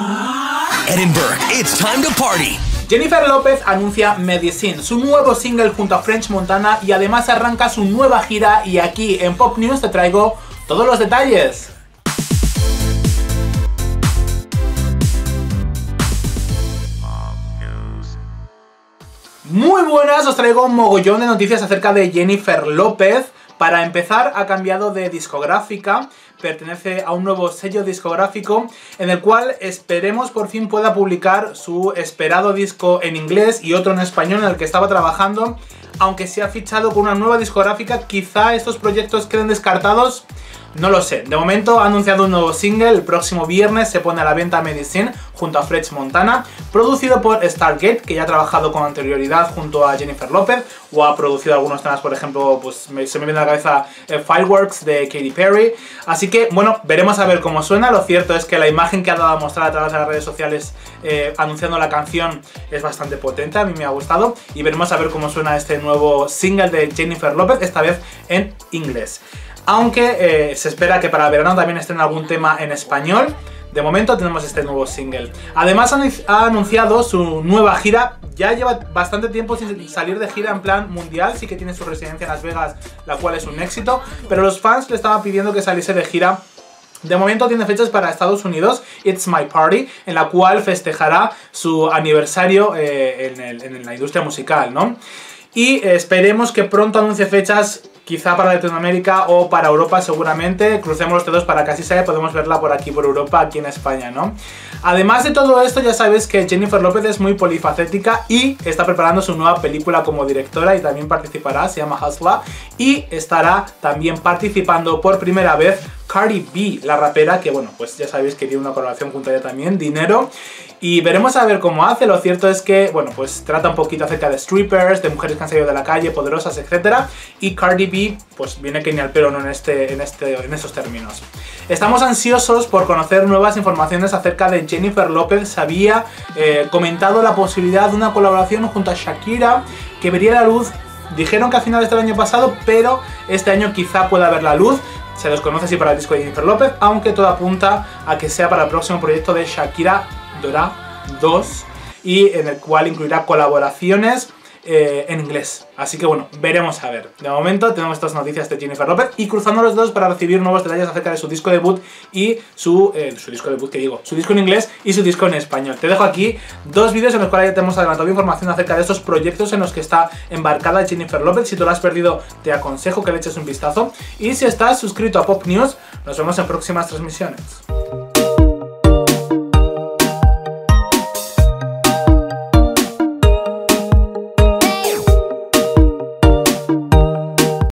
Edinburgh, it's time to party. Jennifer Lopez anuncia Medicine, su nuevo single junto a French Montana, y además arranca su nueva gira, y aquí en Pop News te traigo todos los detalles. Muy buenas, os traigo un mogollón de noticias acerca de Jennifer Lopez. Para empezar, ha cambiado de discográfica, pertenece a un nuevo sello discográfico en el cual esperemos por fin pueda publicar su esperado disco en inglés y otro en español en el que estaba trabajando, aunque se ha fichado con una nueva discográfica. Quizá estos proyectos queden descartados, no lo sé. De momento ha anunciado un nuevo single, el próximo viernes se pone a la venta Medicine junto a French Montana, producido por Stargate, que ya ha trabajado con anterioridad junto a Jennifer Lopez, o ha producido algunos temas, por ejemplo, pues se me viene a la cabeza Fireworks de Katy Perry. Así que, bueno, veremos a ver cómo suena. Lo cierto es que la imagen que ha dado a mostrar a través de las redes sociales anunciando la canción es bastante potente, a mí me ha gustado, y veremos a ver cómo suena este nuevo single de Jennifer Lopez, esta vez en inglés. Aunque se espera que para verano también estén algún tema en español. De momento tenemos este nuevo single. Además ha anunciado su nueva gira. Ya lleva bastante tiempo sin salir de gira en plan mundial. Sí que tiene su residencia en Las Vegas, la cual es un éxito, pero los fans le estaban pidiendo que saliese de gira. De momento tiene fechas para Estados Unidos, It's My Party, en la cual festejará su aniversario en la industria musical, ¿no? Y esperemos que pronto anuncie fechas, quizá para Latinoamérica o para Europa seguramente. Crucemos los dedos para que así sea y podemos verla por aquí, por Europa, aquí en España, ¿no? Además de todo esto, ya sabéis que Jennifer Lopez es muy polifacética y está preparando su nueva película como directora y también participará, se llama Hustler, y estará también participando por primera vez Cardi B, la rapera, que bueno, pues ya sabéis que tiene una colaboración junto a ella también, Dinero, y veremos a ver cómo hace. Lo cierto es que, bueno, pues trata un poquito acerca de strippers, de mujeres que han salido de la calle, poderosas, etc. Y Cardi B, pues viene que ni al pelo, ¿no? en estos términos. Estamos ansiosos por conocer nuevas informaciones acerca de Jennifer Lopez. Se había comentado la posibilidad de una colaboración junto a Shakira, que vería la luz, dijeron que a finales del año pasado, pero este año quizá pueda ver la luz. Se desconoce si para el disco de Jennifer Lopez, aunque todo apunta a que sea para el próximo proyecto de Shakira Dora 2, y en el cual incluirá colaboraciones en inglés. Así que bueno, veremos a ver. De momento tenemos estas noticias de Jennifer Lopez y cruzando los dedos para recibir nuevos detalles acerca de su disco debut y su disco en inglés y su disco en español. Te dejo aquí dos vídeos en los cuales ya te hemos adelantado información acerca de estos proyectos en los que está embarcada Jennifer Lopez. Si te lo has perdido, te aconsejo que le eches un vistazo. Y si estás suscrito a Pop News, nos vemos en próximas transmisiones.